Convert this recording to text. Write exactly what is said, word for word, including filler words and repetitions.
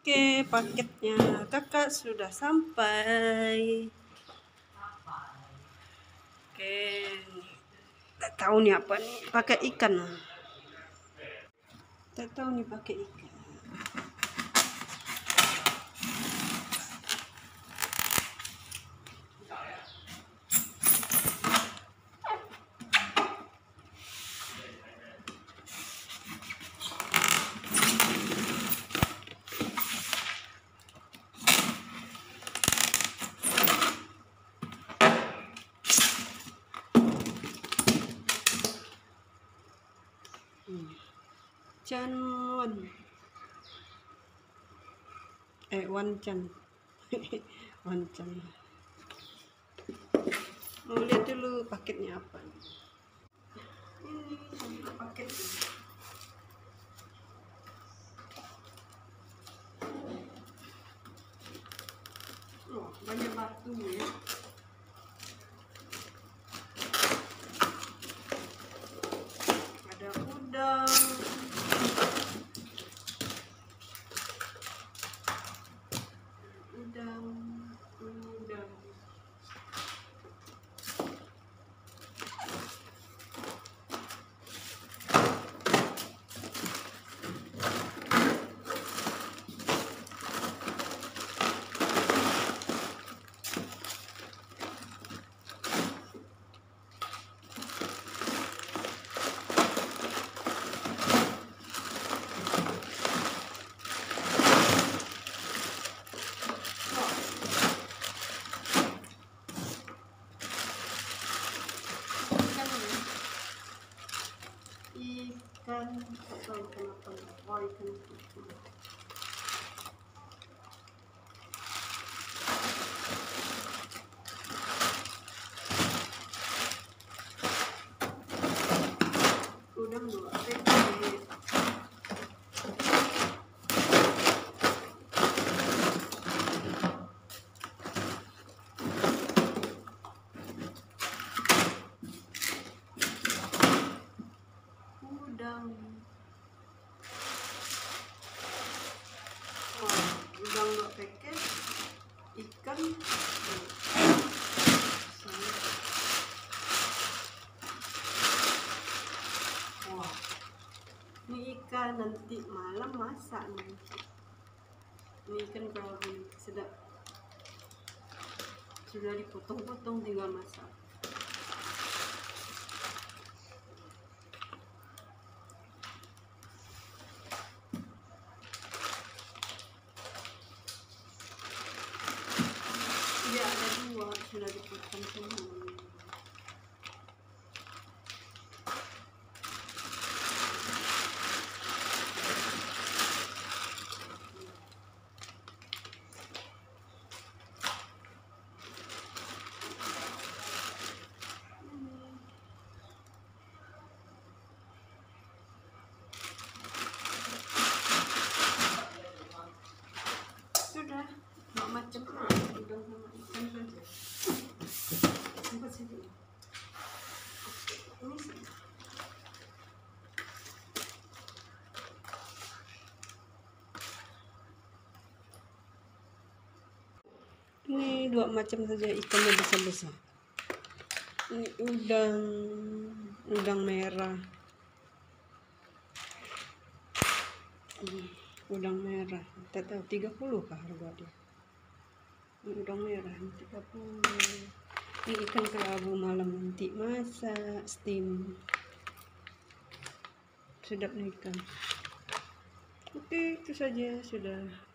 Oke, paketnya kakak sudah sampai. Oke, tak tahu nih apa nih, pakai ikan. Tak tahu nih pakai ikan. Chan Wan, eh Wan Chan, Wan Chan. Mau lihat dulu paketnya apa. Ini satu paket. Oh, banyak batu ya. Ada udang. Udang, udang. Ikan, atau ikan apa? Oh, ikan itu. Udang dua paket. Udang. Oh, udang dua paket. Ikan. Wah, ini ikan nanti malam masak nih. Ini ikan kalau sedap, sudah dipotong-potong tinggal masak. Iya, ada dua sudah dipotong semua. Sudah, macam udang sama ikan saja. Sampai sini. Ini sih. Ini dua macam saja ikannya besar-besar. Ini udang, udang merah. Hmm, udang merah. Tidak tahu tiga puluh kah harga dia. Ini udang merah tiga puluh. Ini ikan kelabu malam nanti masak steam. Sedap nih ikan. Oke, itu saja sudah.